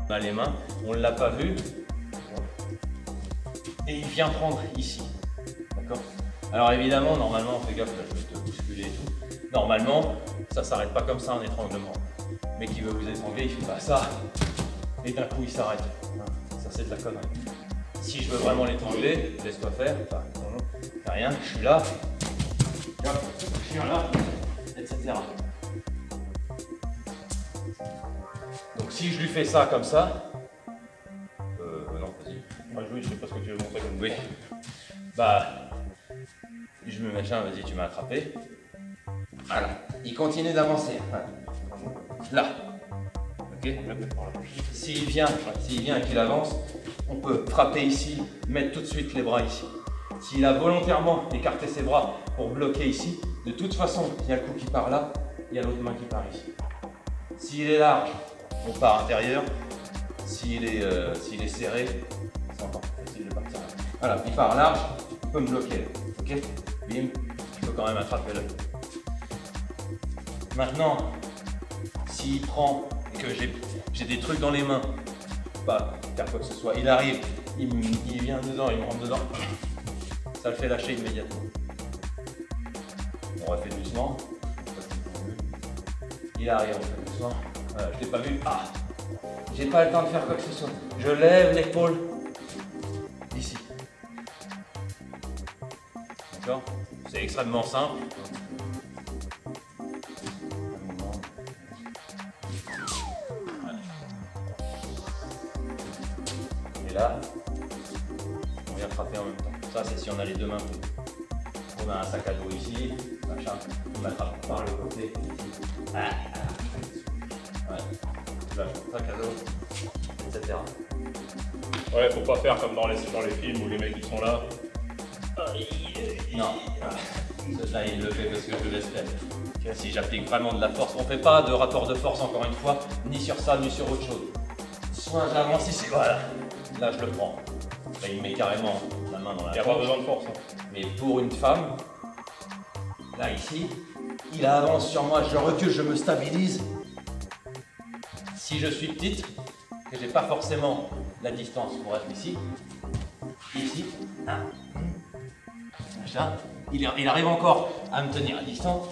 On a les mains, on ne l'a pas vu. Et il vient prendre ici. D'accord? Alors évidemment, normalement, fais gaffe, là, je vais te bousculer et tout. Normalement, ça ne s'arrête pas comme ça en étranglement. Mais qui veut vous étrangler, il fait pas ça. Et d'un coup, il s'arrête. Ça, c'est de la connerie. Si je veux vraiment l'étrangler, laisse-toi faire. Enfin, non, fais rien, je suis là. Je suis là, etc. Donc si je lui fais ça comme ça, non, vas-y. Moi, oui, je sais pas ce que tu veux montrer comme oui. Bah, je me machin, vas-y, tu m'as attrapé. Voilà. Il continue d'avancer. Là. Ok. S'il vient et qu'il avance, on peut frapper ici, mettre tout de suite les bras ici. S'il a volontairement écarté ses bras pour bloquer ici, de toute façon, il y a le coup qui part là, il y a l'autre main qui part ici. S'il est large, on part intérieur. S'il est serré, c'est encore plus facile de partir là. Voilà, il part large, il peut me bloquer là. Ok? Bim, je peux quand même attraper l'œil. Maintenant, s'il prend et que j'ai des trucs dans les mains, pas faire quoi que ce soit, il arrive, il vient dedans, il me rentre dedans, ça le fait lâcher immédiatement. On refait doucement. Il arrive, on fait doucement. Voilà, je l'ai pas vu. Ah, j'ai pas le temps de faire quoi que ce soit. Je lève l'épaule ici. D'accord? C'est extrêmement simple. Voilà. Et là, on vient frapper en même temps. Ça, c'est si on a les deux mains prises. On a un sac à dos ici, machin, on attrape par le côté ici. Ah. Ouais. Là, sac à dos, etc. Ouais, faut pas faire comme dans les films où les mecs ils sont là. Non. Là, il le fait parce que je le laisse faire. Si j'applique vraiment de la force, on ne fait pas de rapport de force encore une fois, ni sur ça, ni sur autre chose. Soit j'avance ici, voilà. Là, je le prends. Là, il met carrément la main dans la Il n'y a pas besoin de force. Hein. Mais pour une femme, là, ici, il avance sur moi, je recule, je me stabilise. Si je suis petite, que j'ai pas forcément la distance pour être ici, machin, il arrive encore à me tenir à distance.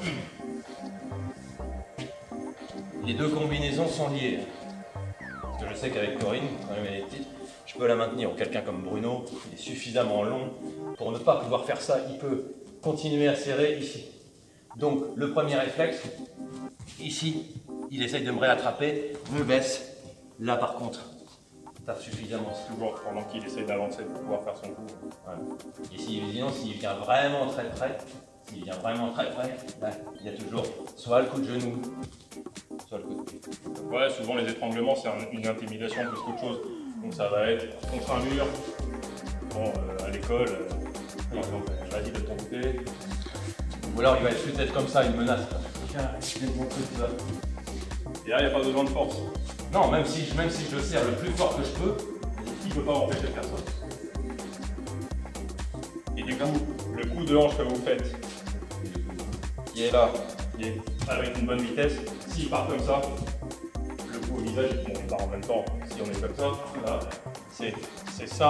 Les deux combinaisons sont liées. Parce que je sais qu'avec Corinne, quand même elle est petite, je peux la maintenir. Ou quelqu'un comme Bruno, il est suffisamment long pour ne pas pouvoir faire ça. Il peut continuer à serrer ici. Donc le premier réflexe, ici, il essaye de me réattraper, me baisse. Là par contre, t'as suffisamment. Toujours pendant qu'il essaye d'avancer pour pouvoir faire son coup. Voilà. Et sinon, s'il vient vraiment très près, là, il y a toujours soit le coup de genou, soit le coup de pied. Ouais, souvent les étranglements c'est une intimidation plus qu'autre chose. Donc ça va être contre un mur. Bon, à l'école, par exemple, vas-y de ton côté. Ou alors il va être peut-être comme ça, une menace. Tiens, viens de mon truc, tu vois. Et là, il n'y a pas besoin de force. Non, même si je le serre le plus fort que je peux, il ne peut pas empêcher de faire ça. Et du coup, le coup de hanche que vous faites, qui est là, qui est avec une bonne vitesse, s'il part comme ça, le coup au visage, bon, il part en même temps. Si on est comme ça, là, c'est ça.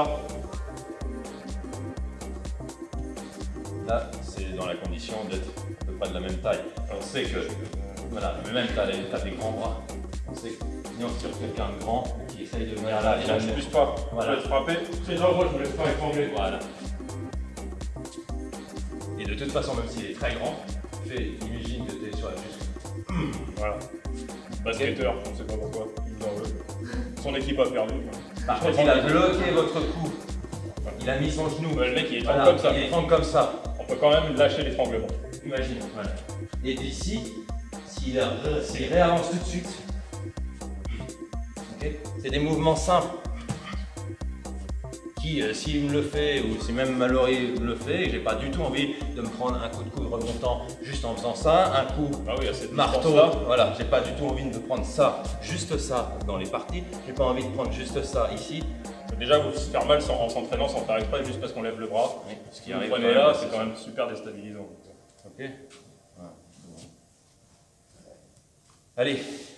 Là, c'est dans la condition d'être à peu près de la même taille. On sait que, voilà, mais même tu as des grands bras. On sait que sinon sur quelqu'un de grand qui essaye de venir là. Et là, je ne bouge pas. Voilà. Je vais te frapper. C'est genre, moi, je me laisse pas étrangler. Voilà. Et de toute façon, même s'il est très grand, imagine que tu es sur la juste. Voilà. Basketteur, on ne sait pas pourquoi, il nous en veut. Son équipe a perdu. Par contre, il a bloqué votre coup. Il a mis son genou. Le mec, il est voilà, comme ça. Il est comme ça. On peut quand même lâcher l'étranglement. Imagine. Voilà. Et d'ici, s'il réavance tout de suite, okay, c'est des mouvements simples qui, s'il me le fait, ou si même Mallory me le fait, et j'ai pas du tout envie de me prendre un coup de coude remontant juste en faisant ça, un coup marteau, voilà, j'ai pas du tout envie de prendre ça, juste ça dans les parties, j'ai pas envie de prendre juste ça ici. Déjà, vous se faire mal en s'entraînant sans faire exprès, juste parce qu'on lève le bras. Oui, ce qui vous arrive prenez là, c'est quand même super déstabilisant. Ok. Voilà. Allez.